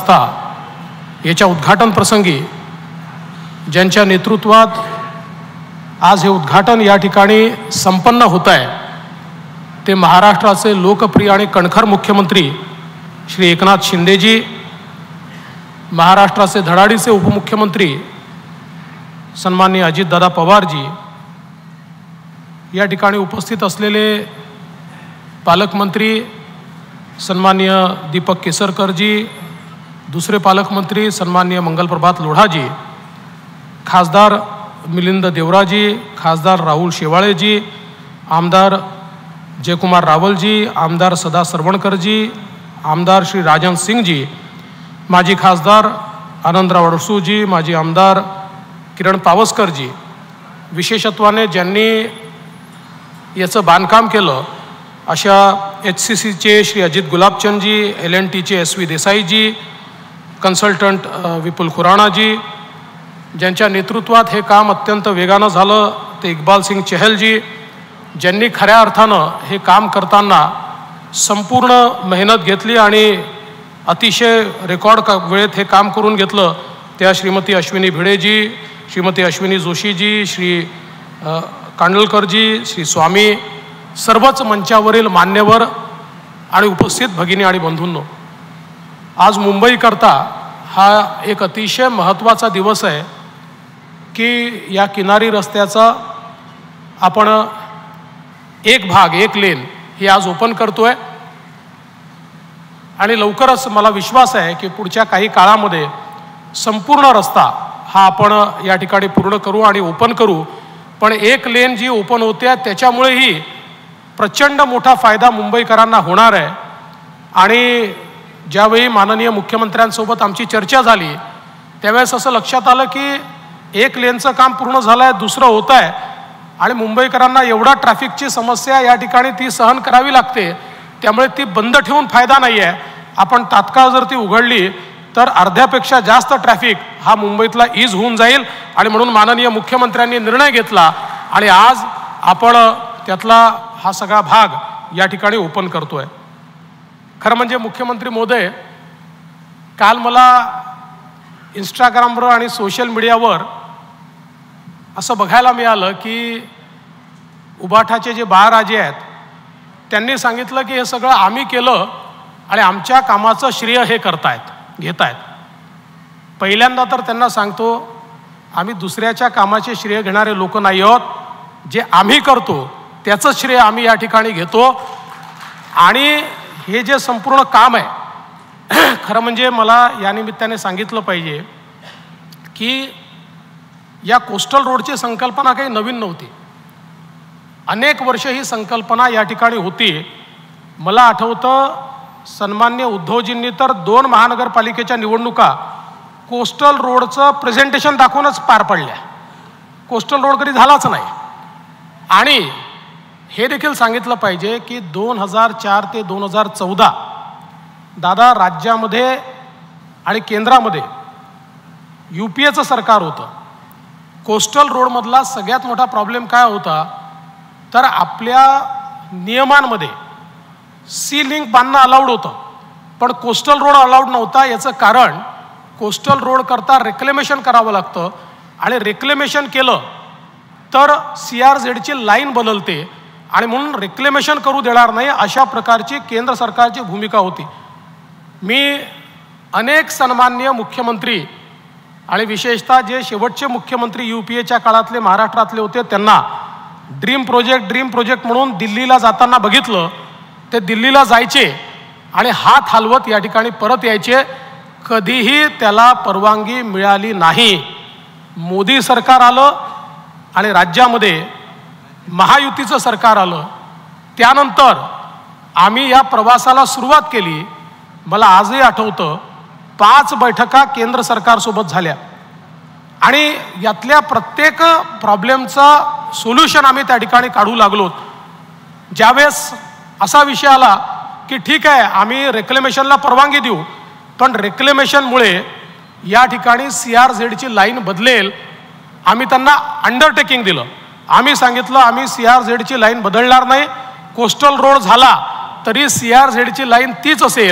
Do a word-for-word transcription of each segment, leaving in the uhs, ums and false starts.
रस्ता याच्या उद्घाटन प्रसंगी ज्यांच्या नेतृत्वात आज हे उद्घाटन या ठिकाणी संपन्न होत आहे ते महाराष्ट्राचे लोकप्रिय आणि कणखर मुख्यमंत्री श्री एकनाथ शिंदेजी, महाराष्ट्राचे धडाडीचे उपमुख्यमंत्री सन्माननीय अजितदादा पवारजी, या ठिकाणी उपस्थित असलेले पालकमंत्री सन्माननीय दीपक केसरकरजी, दुसरे पालकमंत्री सन्माननीय मंगलप्रभात लोढाजी, खासदार मिलिंद देवराजी, खासदार राहुल शेवाळेजी, आमदार जयकुमार रावलजी, आमदार सदा सरवणकरजी, आमदार श्री राजन सिंगजी, माजी खासदार आनंदराव अडसूजी, माजी आमदार किरण पावसकरजी, विशेषत्वाने ज्यांनी याचं बांधकाम केलं अशा एच सी सीचे श्री अजित गुलाबचंदजी, एल एन टीचे एस व्ही देसाईजी, कन्सल्टंट विपुल खुराणाजी, ज्यांच्या नेतृत्वात हे काम अत्यंत वेगानं झालं ते इक्बाल सिंग चहलजी, ज्यांनी खऱ्या अर्थानं हे काम करताना संपूर्ण मेहनत घेतली आणि अतिशय रेकॉर्ड क वेळेत हे काम करून घेतलं त्या श्रीमती अश्विनी भिडेजी, श्रीमती अश्विनी जोशीजी, श्री कांडलकरजी, श्री स्वामी, सर्वच मंचावरील मान्यवर आणि उपस्थित भगिनी आणि बंधूंनो, आज मुंबईकरता हा एक अतिशय महत्त्वाचा दिवस आहे की या किनारी रस्त्याचा आपण एक भाग एक लेन ही आज ओपन करतोय आणि लवकरच मला विश्वास आहे की पुढच्या काही काळामध्ये संपूर्ण रस्ता हा आपण या ठिकाणी पूर्ण करू आणि ओपन करू. पण एक लेन जी ओपन होते त्याच्यामुळेही प्रचंड मोठा फायदा मुंबईकरांना होणार आहे. आणि ज्यावेळी माननीय मुख्यमंत्र्यांसोबत आमची चर्चा झाली त्यावेळेस असं लक्षात आलं की एक लेनचं काम पूर्ण झालं आहे, दुसरं होतं आहे आणि मुंबईकरांना एवढा ट्रॅफिकची समस्या या ठिकाणी ती सहन करावी लागते, त्यामुळे ती बंद ठेवून फायदा नाही आहे. आपण तात्काळ जर ती उघडली तर अर्ध्यापेक्षा जास्त ट्रॅफिक हा मुंबईतला ईज होऊन जाईल आणि म्हणून माननीय मुख्यमंत्र्यांनी निर्णय घेतला आणि आज आपण त्यातला हा सगळा भाग या ठिकाणी ओपन करतोय. खरं म्हणजे मुख्यमंत्री महोदय, काल मला इंस्टाग्रामवर आणि सोशल मीडियावर असं बघायला मिळालं की उबाठाचे जे बाळराजे आहेत त्यांनी सांगितलं की हे सगळं आम्ही केलं आणि आमच्या कामाचं श्रेय हे करतायत घेत आहेत. पहिल्यांदा तर त्यांना सांगतो, आम्ही दुसऱ्याच्या कामाचे श्रेय घेणारे लोक नाही आहोत. जे आम्ही करतो त्याचं श्रेय आम्ही या ठिकाणी घेतो. आणि हे जे संपूर्ण काम आहे खरं म्हणजे मला या निमित्ताने सांगितलं पाहिजे की या कोस्टल रोडची संकल्पना काही नवीन नव्हती. अनेक वर्ष ही संकल्पना या ठिकाणी होती. मला आठवतं सन्मान्य उद्धवजींनी तर दोन महानगरपालिकेच्या निवडणुका कोस्टल रोडचं प्रेझेंटेशन दाखवूनच पार पडल्या. कोस्टल रोड कधी झालाच नाही. आणि हे देखील सांगितलं पाहिजे की दोन हजार चार ते दोन हजार चौदा दादा राज्यामध्ये आणि केंद्रामध्ये यू पी एचं सरकार होतं. कोस्टल रोडमधला सगळ्यात मोठा प्रॉब्लेम काय होता तर आपल्या नियमांमध्ये सी लिंक बांधणं अलाउड होतं पण कोस्टल रोड अलाउड नव्हता. याचं कारण कोस्टल रोड करता रेक्लेमेशन करावं लागतं आणि रेक्लेमेशन केलं तर सी आर झेडची लाईन बदलते आणि म्हणून रेक्लेमेशन करू देणार नाही अशा प्रकारची केंद्र सरकारची भूमिका होती. मी अनेक सन्माननीय मुख्यमंत्री आणि विशेषतः जे शेवटचे मुख्यमंत्री यू पी एच्या काळातले महाराष्ट्रातले होते त्यांना ड्रीम प्रोजेक्ट ड्रीम प्रोजेक्ट म्हणून दिल्लीला जाताना बघितलं. ते दिल्लीला जायचे आणि हात हलवत या ठिकाणी परत यायचे. कधीही त्याला परवानगी मिळाली नाही. मोदी सरकार आलं आणि राज्यामध्ये महायुतीचं सरकार आलं. त्यानंतर आम्ही या प्रवासाला सुरुवात केली. मला आजही आठवतं पाच बैठका केंद्र सरकारसोबत झाल्या आणि यातल्या प्रत्येक प्रॉब्लेमचा सोल्युशन आम्ही त्या ठिकाणी काढू लागलो. ज्यावेळेस असा विषय आला की ठीक आहे आम्ही रेक्लेमेशनला परवानगी देऊ पण रेक्लेमेशनमुळे या ठिकाणी सी आर झेडची लाईन बदलेल. आम्ही त्यांना अंडरटेकिंग दिलं. आम्ही सांगितलं आम्ही सी आर झेडची लाईन बदलणार नाही. कोस्टल रोड झाला तरी सी आर झेडची लाईन तीच असेल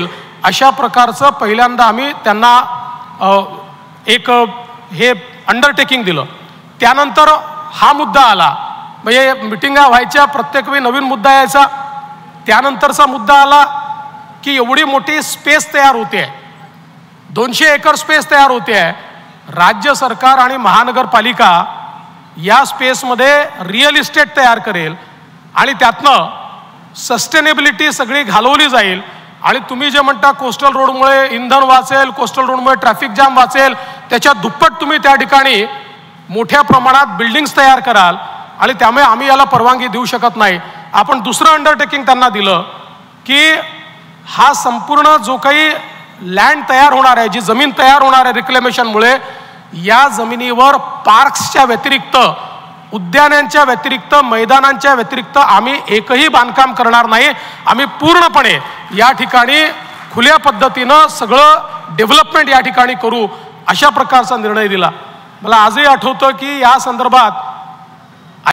अशा प्रकारचं पहिल्यांदा आम्ही त्यांना एक हे अंडरटेकिंग दिलं. त्यानंतर हा मुद्दा आला, म्हणजे मिटिंगा व्हायच्या, प्रत्येक वेळी नवीन मुद्दा यायचा. त्यानंतरचा मुद्दा आला की एवढी मोठी स्पेस तयार होते, दोनशे एकर स्पेस तयार होते आहे, राज्य सरकार आणि महानगरपालिका या स्पेसमध्ये रिअल इस्टेट तयार करेल आणि त्यातनं सस्टेनेबिलिटी सगळी घालवली जाईल. आणि तुम्ही जे म्हणता कोस्टल रोडमुळे इंधन वाचेल, कोस्टल रोडमुळे ट्रॅफिक जाम वाचेल, त्याच्या दुप्पट तुम्ही त्या ठिकाणी मोठ्या प्रमाणात बिल्डिंग्स तयार कराल आणि त्यामुळे आम्ही याला परवानगी देऊ शकत नाही. आपण दुसरं अंडरटेकिंग त्यांना दिलं की हा संपूर्ण जो काही लँड तयार होणार आहे, जी जमीन तयार होणार आहे रिक्लेमेशनमुळे, या जमिनीवर पार्क्सच्या व्यतिरिक्त, उद्यानांच्या व्यतिरिक्त, मैदानांच्या व्यतिरिक्त आम्ही एकही बांधकाम करणार नाही. आम्ही पूर्णपणे या ठिकाणी खुल्या पद्धतीनं सगळं डेव्हलपमेंट या ठिकाणी करू, अशा प्रकारचा निर्णय दिला. मला आजही आठवतं की या संदर्भात